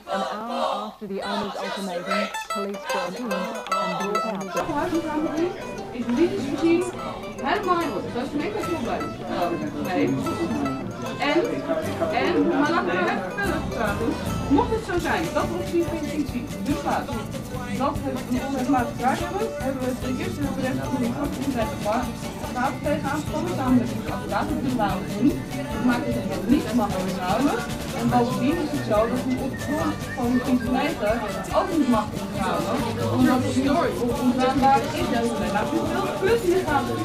An hour after the owner's ultimatum, police brought in and brought out the huishouding is juridisch gezien helemaal in orde. Dat is geen enkel probleem. Nee. Maar laten we even verder praten. Mocht het zo zijn dat we op die petitie besluit dat we een onrechtmatig gebruik hebben we het eerste recht van die grote gaat tegenaan gekomen samen met de advocaat. Dat is namelijk niet. Dat maakt het niet helemaal onzuiver. En bovendien is het zo dat we op grond van de gemeente ook niet mag onthouden. Omdat het nooit ondaanbaar is. Nou, plus hier gaat het.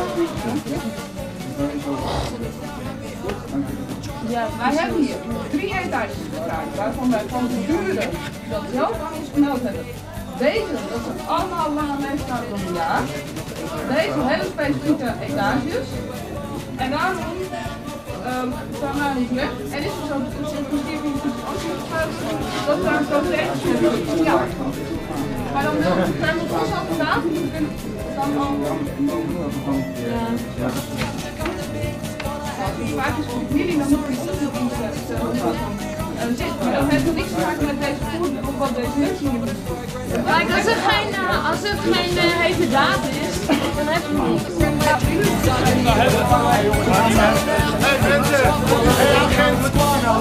Ja, wij hebben hier 3 etages gekregen, waarvan wij van de buren dat zelf aan ons gemeld hebben. Deze, dat zijn allemaal lange leeftijden van een jaar. Deze hele specifieke etages. En daarom staan wij niet weg. En is er zo dat daar een proces is. Ja. Maar dan zijn we ons al gedaan. We kunnen dan al. Ja. Als het vaak is voor jullie, dan moet je maar dat heeft niks te maken met deze voer of wat deze mensen hier doen. Kijk, als het geen hete daad is, dan heb je niks. Hey mensen, geen vertrouwen nou.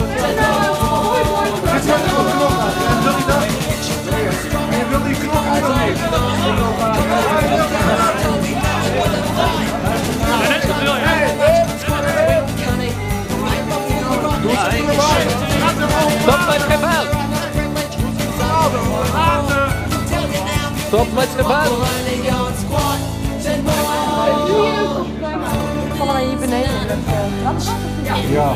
Je wil die klok ook niet. Stop met geweld! Stop met geweld! Kom maar hier beneden. Ja.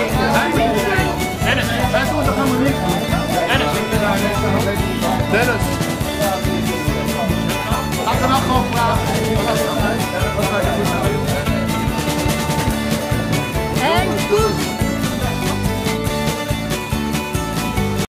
Dennis!